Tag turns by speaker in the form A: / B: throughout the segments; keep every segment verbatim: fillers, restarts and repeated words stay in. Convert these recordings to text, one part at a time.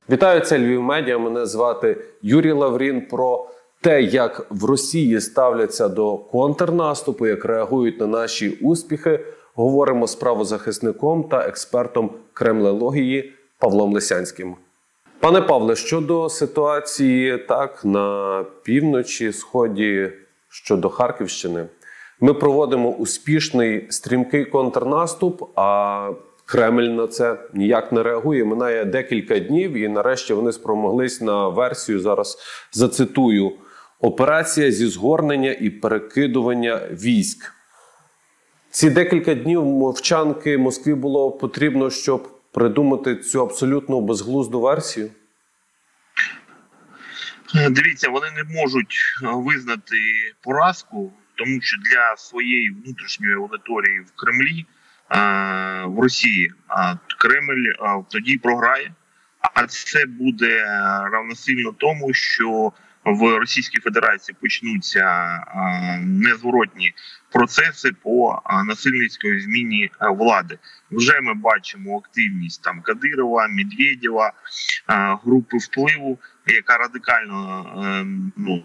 A: Вітаю, це Львів Медіа. Мене звати Юрій Лаврін. Про те, як в Росії ставляться до контрнаступу, як реагують на наші успіхи, говоримо з правозахисником та експертом кремлеології Павлом Лисянським. Пане Павле, щодо ситуації так на півночі, сході, щодо Харківщини, ми проводимо успішний стрімкий контрнаступ, а Кремль на це ніяк не реагує. Минає декілька днів і нарешті вони спромоглись на версію, зараз зацитую, «Операція зі згорнення і перекидування військ». Ці декілька днів мовчанки Москві було потрібно, щоб придумати цю абсолютно безглузду версію?
B: Дивіться, вони не можуть визнати поразку, тому що для своєї внутрішньої аудиторії в Кремлі, в Росії, Кремль тоді програє. А це буде равносильно тому, що в Російській Федерації почнуться незворотні процеси по насильницькій зміні влади. Вже ми бачимо активність там Кадирова, Медведєва, групи впливу, яка радикально ну,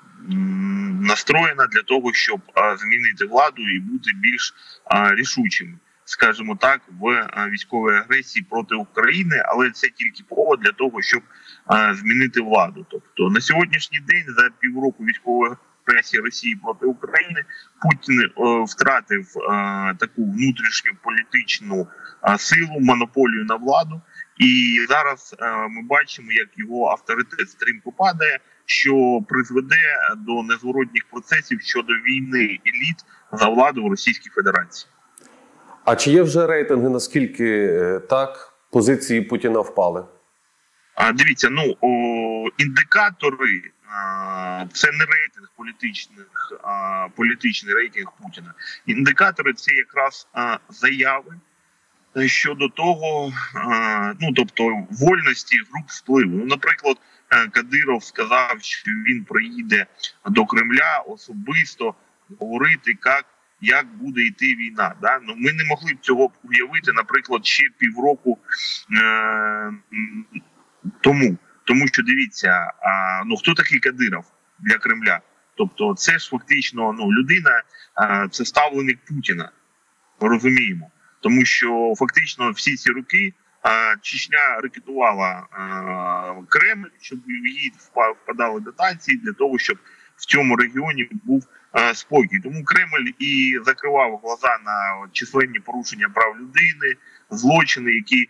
B: настроєна для того, щоб змінити владу і бути більш рішучими, скажімо так, в військовій агресії проти України, але це тільки повод для того, щоб а, змінити владу. Тобто на сьогоднішній день, за півроку військової агресії Росії проти України, Путін а, втратив а, таку внутрішню політичну а, силу, монополію на владу. І зараз а, ми бачимо, як його авторитет стрімко падає, що призведе до незворотніх процесів щодо війни еліт за владу в Російській Федерації.
A: А чи є вже рейтинги, наскільки так позиції Путіна впали?
B: А, дивіться, ну, о, індикатори, а, це не рейтинг політичних, а, політичний рейтинг Путіна. Індикатори – це якраз а, заяви щодо того, а, ну, тобто вольності груп впливу. Ну, наприклад, Кадиров сказав, що він приїде до Кремля особисто говорити, як як буде йти війна. Да? Ну, ми не могли б цього уявити, наприклад, ще півроку е- тому. Тому що, дивіться, а, ну, хто такий Кадиров для Кремля? Тобто це ж фактично ну, людина, а, це ставленик Путіна, ми розуміємо. Тому що фактично всі ці роки а, Чечня рекетувала а, Кремль, щоб їй впадали дотації для того, щоб в цьому регіоні був спокій. Тому Кремль і закривав глаза на численні порушення прав людини, злочини, які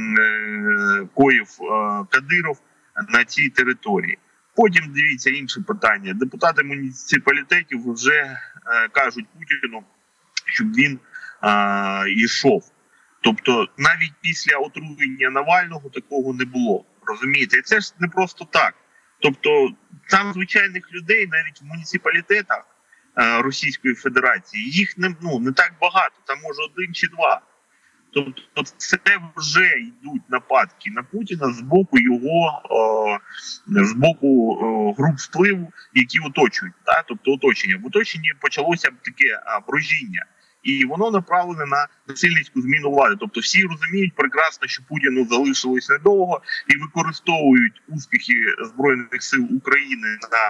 B: е, коїв е, Кадиров на цій території. Потім, дивіться, інше питання. Депутати муніципалітетів вже е, кажуть Путіну, щоб він е, йшов. Тобто навіть після отруєння Навального такого не було. Розумієте? І це ж не просто так. Тобто там звичайних людей навіть в муніципалітетах Російської Федерації, їх не, ну, не так багато, там може один чи два. Тобто це вже йдуть нападки на Путіна з боку його, о, з боку о, груп впливу, які оточують. Да? Тобто оточення. В оточенні почалося таке а, брожіння. І воно направлене на насильницьку зміну влади. Тобто всі розуміють прекрасно, що Путіну залишилось недовго і використовують успіхи Збройних сил України на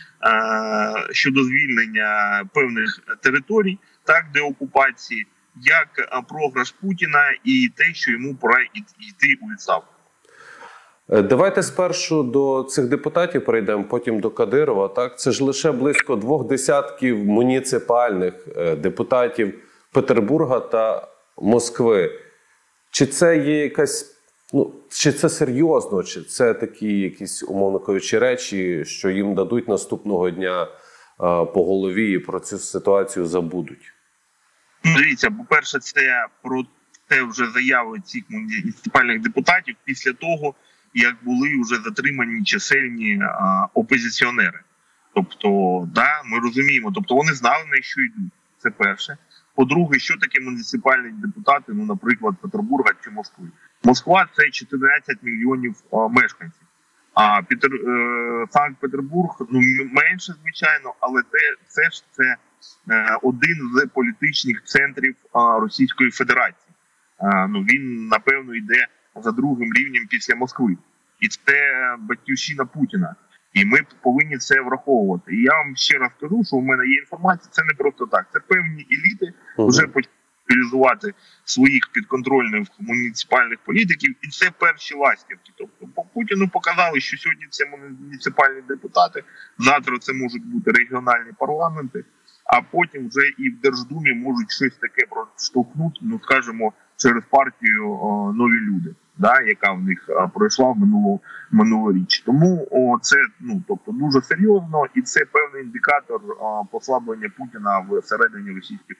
B: е, щодо звільнення певних територій, так, деокупації, як програш Путіна і те, що йому пора йти у відставку.
A: Давайте спершу до цих депутатів перейдемо, потім до Кадирова. Так, це ж лише близько двох десятків муніципальних депутатів Петербурга та Москви. Чи це є якась, ну, чи це серйозно, чи це такі якісь, умовно кажучи, речі, що їм дадуть наступного дня а, по голові і про цю ситуацію забудуть?
B: Дивіться, по-перше, це про те вже заяви цих муніципальних депутатів після того, як були вже затримані чисельні а, опозиціонери. Тобто, да, ми розуміємо, тобто вони знали, на що йдуть. Це перше. По-друге, що таке муніципальні депутати, ну, наприклад, Петербурга чи Москви? Москва – це чотирнадцять мільйонів а, мешканців. А Петер, е, Санкт-Петербург, ну, менше, звичайно, але те, це ж це е, один з політичних центрів а, Російської Федерації. А, ну, він, напевно, йде за другим рівнем після Москви. і це батьківщина Путіна. І ми повинні це враховувати. І я вам ще раз кажу, що у мене є інформація, це не просто так. Це певні еліти вже почали реалізувати своїх підконтрольних муніципальних політиків, і це перші ластівки. Тобто по Путіну показали, що сьогодні це муніципальні депутати, завтра це можуть бути регіональні парламенти, а потім вже і в Держдумі можуть щось таке проштовхнути, ну скажімо, через партію о, «Нові люди», да, яка в них а, пройшла в минуло, минулоріч. Тому о, це ну, тобто, дуже серйозно, і це певний індикатор о, послаблення Путіна всередині російських.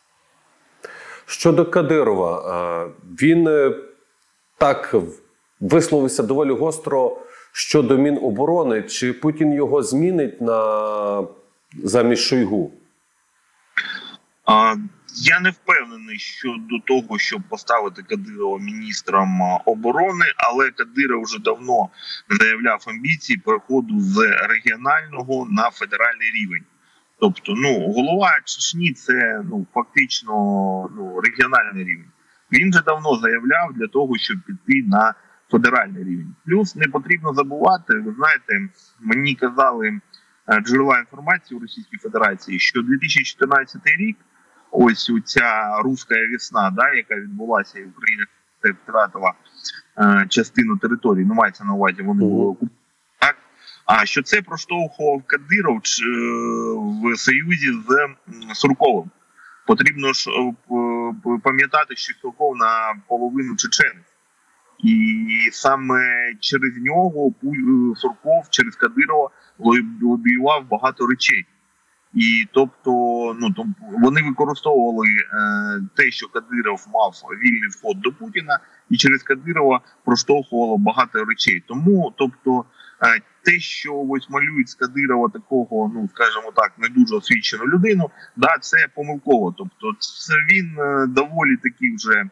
A: Щодо Кадирова, він так висловився доволі гостро щодо Міноборони. Чи Путін його змінить на замість Шойгу?
B: Я не впевнений щодо того, щоб поставити Кадирова міністром оборони, але Кадиров вже давно заявляв амбіції переходу з регіонального на федеральний рівень. Тобто, ну, голова Чечні – це ну, фактично ну, регіональний рівень. Він вже давно заявляв для того, щоб піти на федеральний рівень. Плюс не потрібно забувати, ви знаєте, мені казали джерела інформації у Російській Федерації, що дві тисячі чотирнадцятий рік, ось ця руська весна, да, яка відбулася, і Україна втратила е, частину території, ну мається на увазі, вони були окуповані. А що це проштовхував Кадиров в союзі з Сурковим. Потрібно ж пам'ятати, що Сурков наполовину чеченець. І саме через нього Сурков, через Кадирова лобіював багато речей. І тобто ну, вони використовували е, те, що Кадиров мав вільний вход до Путіна, і через Кадирова проштовхувало багато речей. Тому, тобто, е, те, що ось малюють з Кадирова такого, ну, скажімо так, не дуже освічену людину, да, це помилково. Тобто, це він е, доволі такий вже, е,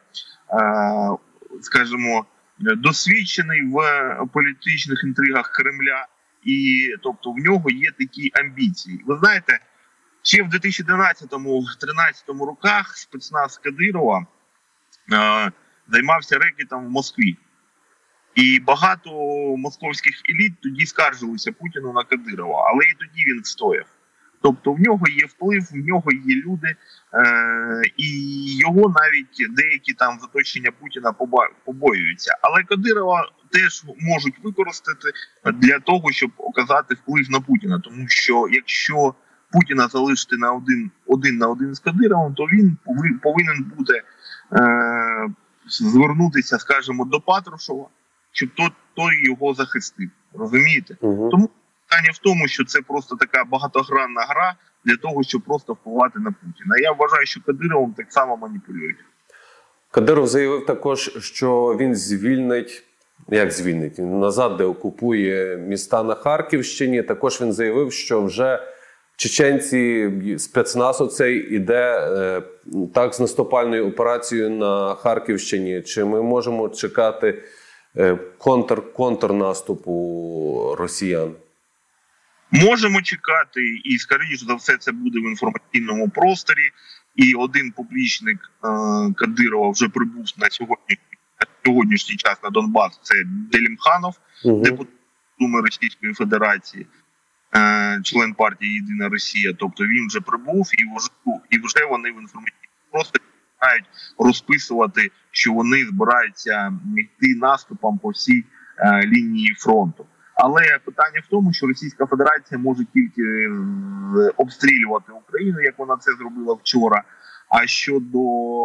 B: скажімо, досвідчений в політичних інтригах Кремля, і тобто в нього є такі амбіції. Ви знаєте, ще в дві тисячі дванадцятому-тринадцятому роках спецназ Кадирова е, займався рекетом в Москві. І багато московських еліт тоді скаржилися Путіну на Кадирова, але і тоді він встояв. Тобто в нього є вплив, в нього є люди, е, і його навіть деякі там з оточення Путіна побоюються. Але Кадирова теж можуть використати для того, щоб оказати вплив на Путіна. Тому що якщо Путіна залишити на один, один на один з Кадировим, то він повинен буде е, звернутися, скажімо, до Патрушева, щоб той, той його захистив. Розумієте? Угу. Тому питання в тому, що це просто така багатогранна гра для того, щоб просто впливати на Путіна. Я вважаю, що Кадировим так само маніпулюють.
A: Кадиров заявив також, що він звільнить, як звільнить, він назад деокупує міста на Харківщині. Також він заявив, що вже чеченці, спецназ оцей іде е, так з наступальною операцією на Харківщині. Чи ми можемо чекати е, контр, контрнаступу росіян?
B: Можемо чекати, і, скоріш за все, це буде в інформаційному просторі. І один поплічник е, Кадирова вже прибув на сьогодні, на сьогоднішній час на Донбас. Це Делімханов, угу. депутат Думи Російської Федерації, е, член партії «Єдина Росія». Тобто він вже прибув, і вже, і вже вони в інформаційному просторі починають розписувати, що вони збираються йти наступом по всій е, лінії фронту. Але питання в тому, що Російська Федерація може тільки обстрілювати Україну, як вона це зробила вчора. А щодо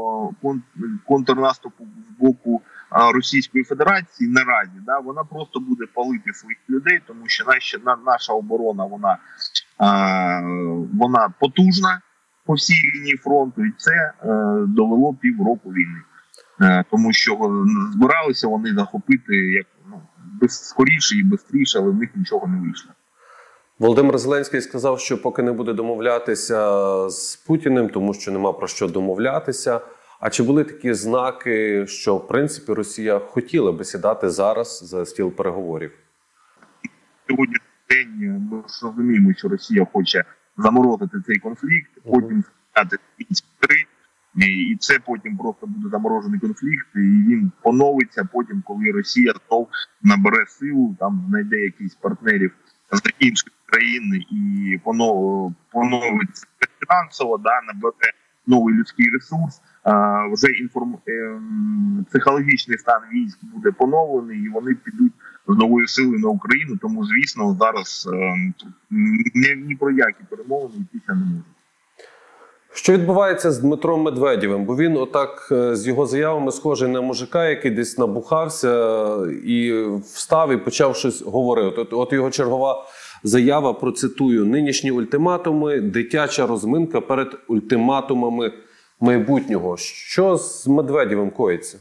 B: контрнаступу з боку Російської Федерації наразі, да, вона просто буде палити своїх людей, тому що наша, наша оборона вона, вона потужна по всій лінії фронту, і це довело півроку війни. Тому що збиралися вони захопити як ну, скоріше і швидше, але в них нічого не вийшло.
A: Володимир Зеленський сказав, що поки не буде домовлятися з Путіним, тому що нема про що домовлятися. А чи були такі знаки, що в принципі Росія хотіла би сідати зараз за стіл переговорів?
B: Сьогодні день ми розуміємо, що Росія хоче заморозити цей конфлікт, потім зняти три І, і це потім просто буде заморожений конфлікт, і він поновиться потім, коли Росія знов набере силу, там знайде якісь партнерів з інших країн і понов, поновиться фінансово, да, набере новий людський ресурс, а, вже інформ... е, психологічний стан військ буде поновлений, і вони підуть з новою силою на Україну. Тому, звісно, зараз е, ні, ні про які перемовини йтися не можуть.
A: Що відбувається з Дмитром Медведєвим? Бо він отак з його заявами схожий на мужика, який десь набухався і встав і почав щось говорити. От, от його чергова заява, процитую: "Нинішні ультиматуми – дитяча розминка перед ультиматумами майбутнього". Що з Медведєвим коїться?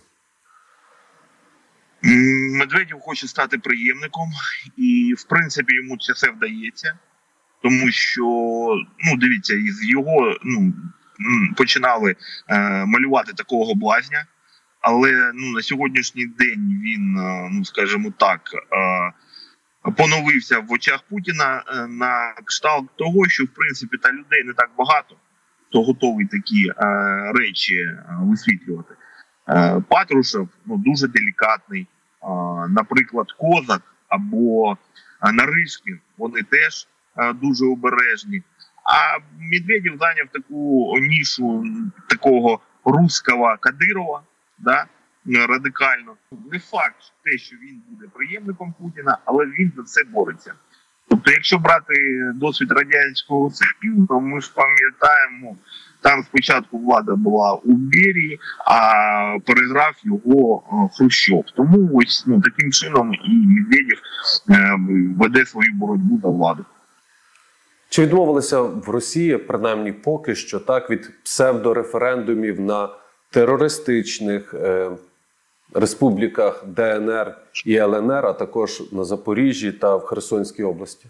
B: Медведєв хоче стати преємником, і, в принципі, йому це все вдається. Тому що, ну, дивіться, із його, ну, починали е, малювати такого блазня, але, ну, на сьогоднішній день він, е, ну, скажімо так, е, поновився в очах Путіна е, на кшталт того, що, в принципі, та людей не так багато, хто готовий такі е, речі е, висвітлювати. Е, Патрушев, ну, дуже делікатний, е, наприклад, Козак або е, Наришкін, вони теж дуже обережні. А Медведєв зайняв таку нішу такого русского Кадирова, да, радикально. Не факт те, що він буде преємником Путіна, але він за це бореться. Тобто, якщо брати досвід Радянського Союзу, ми ж пам'ятаємо, там спочатку влада була у Берії, а переграв його Хрущов. Тому ось, ну, таким чином і Медведєв е, веде свою боротьбу за владу.
A: Чи відмовилися в Росії, принаймні поки що, так, від псевдореферендумів на терористичних е, республіках Де Ен Ер і Ел Ен Ер, а також на Запоріжжі та в Херсонській області?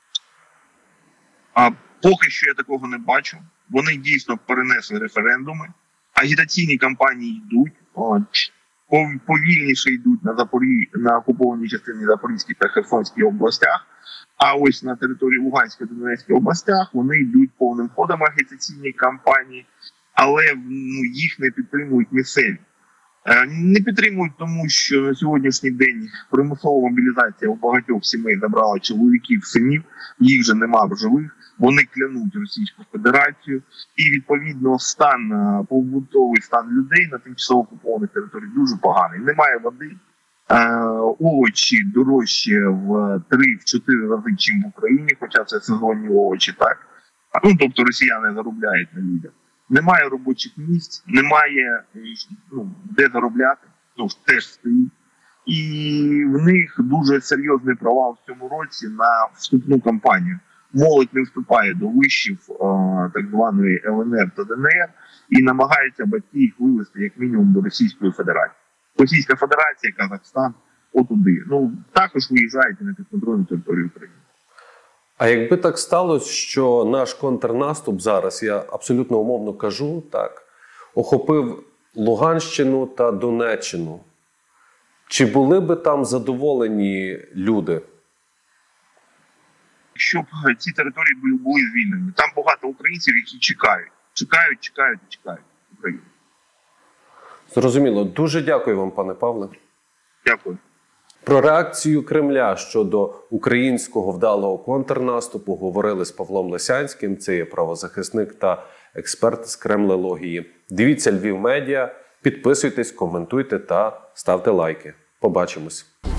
B: А поки що я такого не бачу. Вони дійсно перенесли референдуми, агітаційні кампанії йдуть, повільніше йдуть на Запорі... на окупованій частині Запорізькій та Херсонській областях. А ось на території Луганської та Донецької областях вони йдуть повним ходом агітаційні кампанії, але, ну, їх не підтримують місцеві. Е, не підтримують, тому що на сьогоднішній день примусова мобілізація у багатьох сімей забрала чоловіків, синів, їх вже нема в живих, вони клянуть Російську Федерацію, і, відповідно, стан, побутовий стан людей на тимчасово окупованих територіях дуже поганий. Немає води. Овочі дорожчі в три-чотири рази, чим в Україні, хоча це сезонні овочі, так. Ну, тобто росіяни заробляють на людях. Немає робочих місць, немає, ну, де заробляти, ну, теж стоїть. І в них дуже серйозний провал в цьому році на вступну кампанію. Молодь не вступає до вишів так званої Ел Ен Ер та Де Ен Ер і намагаються батьки їх вивести як мінімум до Російської Федерації. Російська Федерація, Казахстан, отуди. Ну, також виїжджають на підконтрольну територію України.
A: А якби так сталося, що наш контрнаступ зараз, я абсолютно умовно кажу, так, охопив Луганщину та Донеччину, чи були би там задоволені люди?
B: Щоб ці території були, були звільнені. Там багато українців, які чекають. Чекають, чекають і чекають Україну.
A: Зрозуміло. Дуже дякую вам, пане Павле.
B: Дякую.
A: Про реакцію Кремля щодо українського вдалого контрнаступу говорили з Павлом Лисянським. Це є правозахисник та експерт з кремлології. Дивіться Львів Медіа, підписуйтесь, коментуйте та ставте лайки. Побачимось.